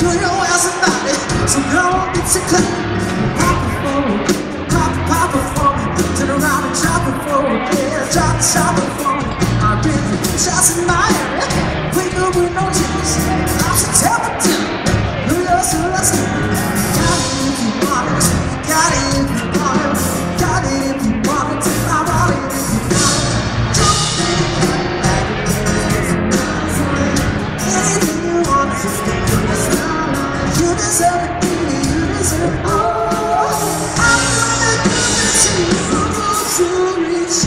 know your ass about it, so go get your clap. Pop it for me, pop it for me. Turn around and drop it for me, yeah, drop it for me. I've been shots in my area, wake up with no tears. I'm so tempted, know you're so lusty. Got it if you want it, got it if you want it, got it if you want it, I want it if you want it. Anything you want, just get to the sound. You deserve it, baby, you deserve it. Oh, I'm gonna give it to you. To reach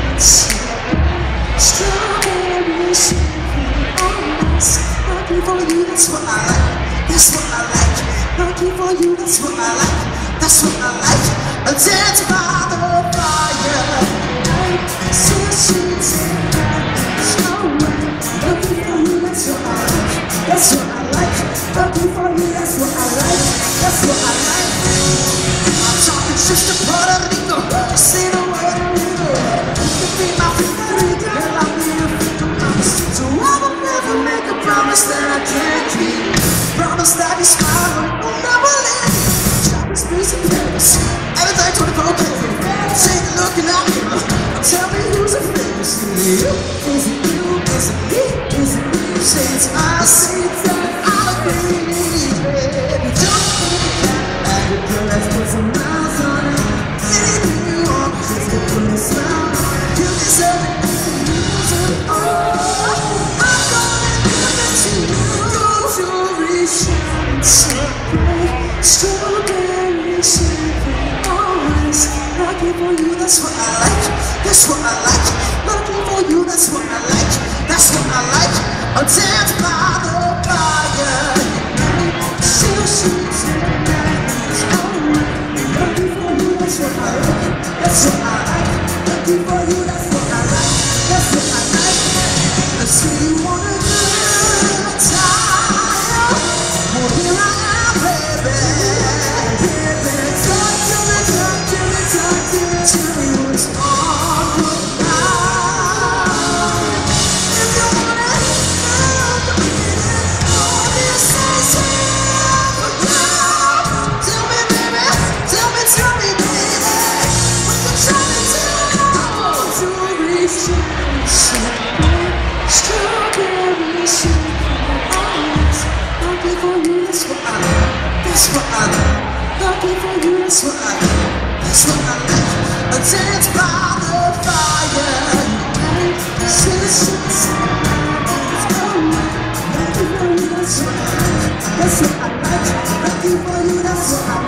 strawberry champagne. Lucky for you, that's what I like. That's what I like. Lucky for you, that's what I like. That's what I like. A dance by the fire. Sheets and lucky for you, that's what I like. That's what I like. Lucky for you, that's what I like. That's what I like. I'm talking just a Puerto Rico. Just say the word Rico. You can be my favorite girl. I'll be your favorite promise. So I will never make a promise that I can't keep. Promise that you smile will never leave me. Shopping sprees in Paris. Everything 24K. Take a look in that mirror. Tell me who's a favorite. Is it you? Is it you? Is it me? Is it me? Say it's I. Say it's I. I'll agree, baby. Don't think you can. Like a girl that's put some miles on it. Anything you want, just to put a smile on it. You deserve it, you deserve it. Oh, I'm gonna give it to you. Jewelry, shining champagne, strawberry champagne. Always lucky for you, that's what I like. That's what I like. Lucky for you, that's what I like. That's what I like. A dance by the fire. Sheets and nights. Lucky for you, that's what I like. That's what I like. Lucky for you, that's what I like. That's what I like. Let's see you wanna do it time. Well, here I am, baby. Talk to me, talk to me, talk to me, tell me what's on your mind. If you want it, I'll be it. All this is here for you. Tell me, baby, tell me, baby, what you trying to do? To reach champagne, strawberry champagne. Always lucky for you, that's what I like. That's what I like. Lucky for you, that's what I like. That's what I like. A dance by the fire. Citizens, lucky for you, that's what I like. That's what I like. Lucky for you, that's what I like.